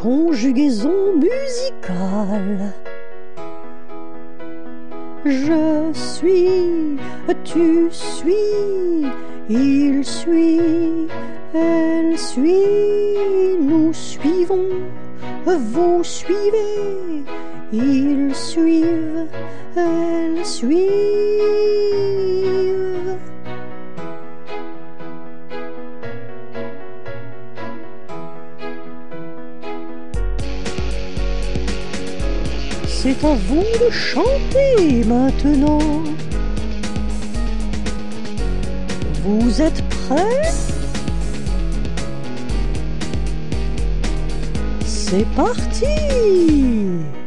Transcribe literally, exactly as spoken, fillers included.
conjugaison musicale. Je suis, tu suis, il suit, elle suit, nous suivons, vous suivez, ils suivent, elles suivent. C'est à vous de chanter maintenant. Vous êtes prêts? C'est parti!